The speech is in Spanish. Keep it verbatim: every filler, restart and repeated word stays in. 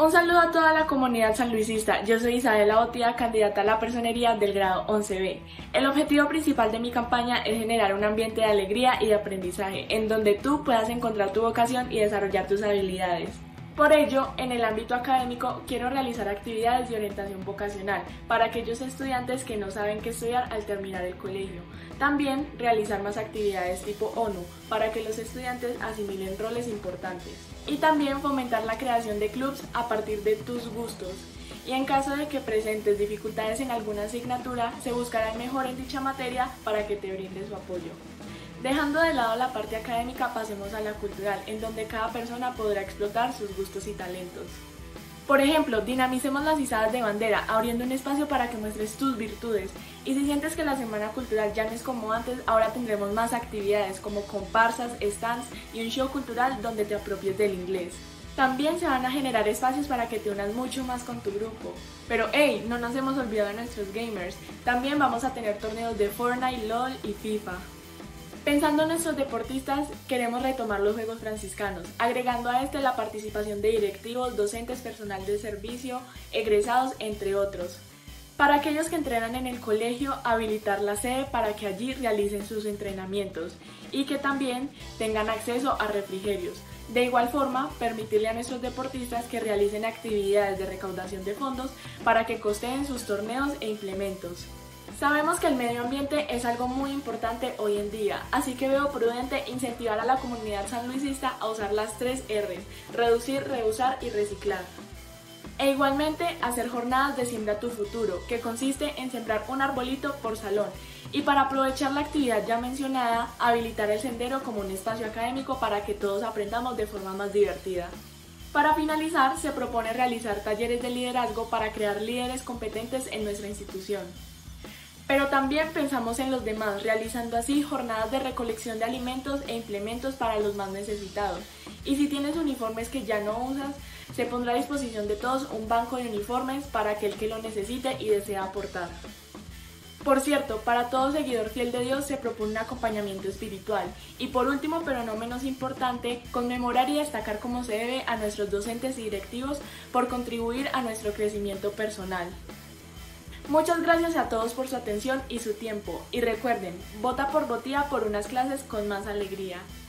Un saludo a toda la comunidad sanluisista. Yo soy Isabela Botía, candidata a la personería del grado once B. El objetivo principal de mi campaña es generar un ambiente de alegría y de aprendizaje, en donde tú puedas encontrar tu vocación y desarrollar tus habilidades. Por ello, en el ámbito académico, quiero realizar actividades de orientación vocacional para aquellos estudiantes que no saben qué estudiar al terminar el colegio. También realizar más actividades tipo ONU para que los estudiantes asimilen roles importantes. Y también fomentar la creación de clubs a partir de tus gustos. Y en caso de que presentes dificultades en alguna asignatura, se buscará el mejor en dicha materia para que te brinde su apoyo. Dejando de lado la parte académica, pasemos a la cultural, en donde cada persona podrá explotar sus gustos y talentos. Por ejemplo, dinamicemos las izadas de bandera, abriendo un espacio para que muestres tus virtudes. Y si sientes que la semana cultural ya no es como antes, ahora tendremos más actividades como comparsas, stands y un show cultural donde te apropies del inglés. También se van a generar espacios para que te unas mucho más con tu grupo. Pero hey, no nos hemos olvidado de nuestros gamers. También vamos a tener torneos de Fortnite, LOL y FIFA. Pensando en nuestros deportistas, queremos retomar los Juegos Franciscanos, agregando a este la participación de directivos, docentes, personal de servicio, egresados, entre otros. Para aquellos que entrenan en el colegio, habilitar la sede para que allí realicen sus entrenamientos y que también tengan acceso a refrigerios. De igual forma, permitirle a nuestros deportistas que realicen actividades de recaudación de fondos para que costeen sus torneos e implementos. Sabemos que el medio ambiente es algo muy importante hoy en día, así que veo prudente incentivar a la comunidad sanluisista a usar las tres erre, reducir, reusar y reciclar. E igualmente hacer jornadas de Siembra tu Futuro, que consiste en sembrar un arbolito por salón, y para aprovechar la actividad ya mencionada, habilitar el sendero como un espacio académico para que todos aprendamos de forma más divertida. Para finalizar, se propone realizar talleres de liderazgo para crear líderes competentes en nuestra institución. Pero también pensamos en los demás, realizando así jornadas de recolección de alimentos e implementos para los más necesitados. Y si tienes uniformes que ya no usas, se pondrá a disposición de todos un banco de uniformes para aquel que lo necesite y desea aportar. Por cierto, para todo seguidor fiel de Dios se propone un acompañamiento espiritual. Y por último, pero no menos importante, conmemorar y destacar como se debe a nuestros docentes y directivos por contribuir a nuestro crecimiento personal. Muchas gracias a todos por su atención y su tiempo, y recuerden, vota por Botía por unas clases con más alegría.